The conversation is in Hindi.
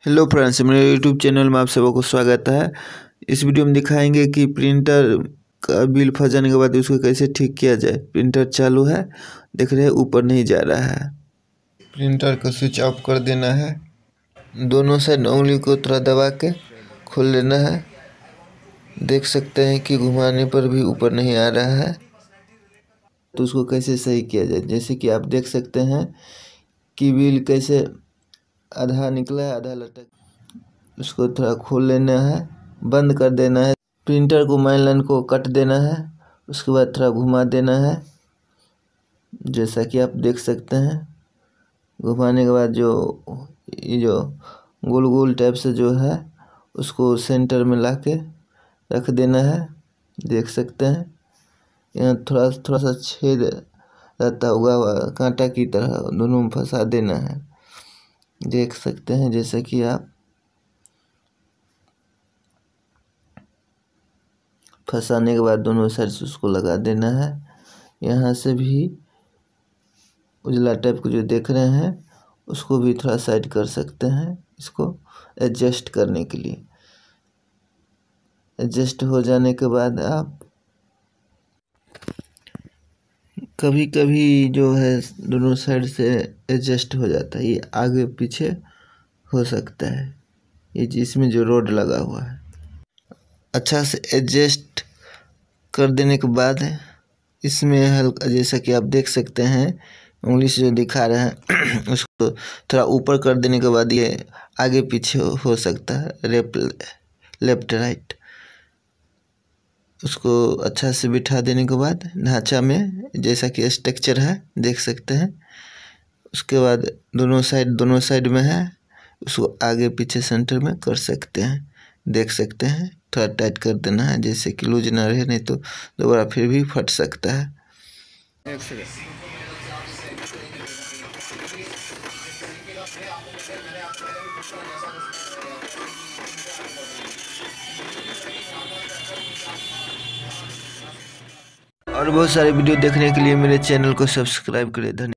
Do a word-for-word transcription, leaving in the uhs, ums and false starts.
हेलो फ्रेंड्स, मेरे यूट्यूब चैनल में आप सबको स्वागत है। इस वीडियो में दिखाएंगे कि प्रिंटर का बिल फंस जाने के बाद उसको कैसे ठीक किया जाए। प्रिंटर चालू है, देख रहे हैं ऊपर नहीं जा रहा है। प्रिंटर को स्विच ऑफ कर देना है। दोनों साइड उंगली को थोड़ा दबा के खोल लेना है। देख सकते हैं कि घुमाने पर भी ऊपर नहीं आ रहा है। तो उसको कैसे सही किया जाए, जैसे कि आप देख सकते हैं कि बिल कैसे आधा निकला है, आधा लटक। उसको थोड़ा खोल लेना है, बंद कर देना है। प्रिंटर को मेन लाइन को कट देना है, उसके बाद थोड़ा घुमा देना है, जैसा कि आप देख सकते हैं। घुमाने के बाद जो ये जो गोल गोल टाइप से जो है उसको सेंटर में ला के रख देना है। देख सकते हैं यहाँ थोड़ा थोड़ा सा छेद रहता होगा कांटा की तरह, दोनों में फंसा देना है। देख सकते हैं जैसे कि आप फंसाने के बाद दोनों साइड से उसको लगा देना है। यहाँ से भी उजला टाइप को जो देख रहे हैं उसको भी थोड़ा साइड कर सकते हैं, इसको एडजस्ट करने के लिए। एडजस्ट हो जाने के बाद आप कभी कभी जो है दोनों साइड से एडजस्ट हो जाता है, ये आगे पीछे हो सकता है। ये जिसमें जो रोड लगा हुआ है अच्छा से एडजस्ट कर देने के बाद इसमें हल्का, जैसा कि आप देख सकते हैं उंगली से जो दिखा रहे हैं उसको थोड़ा ऊपर कर देने के बाद ये आगे पीछे हो सकता है, लेफ्ट लेफ्ट राइट। उसको अच्छा से बिठा देने के बाद ढांचा में जैसा कि स्ट्रक्चर है देख सकते हैं। उसके बाद दोनों साइड दोनों साइड में है, उसको आगे पीछे सेंटर में कर सकते हैं। देख सकते हैं थोड़ा टाइट कर देना है, जैसे कि लूज ना रहे, नहीं तो दोबारा फिर भी फट सकता है। और बहुत सारे वीडियो देखने के लिए मेरे चैनल को सब्सक्राइब करें। धन्यवाद।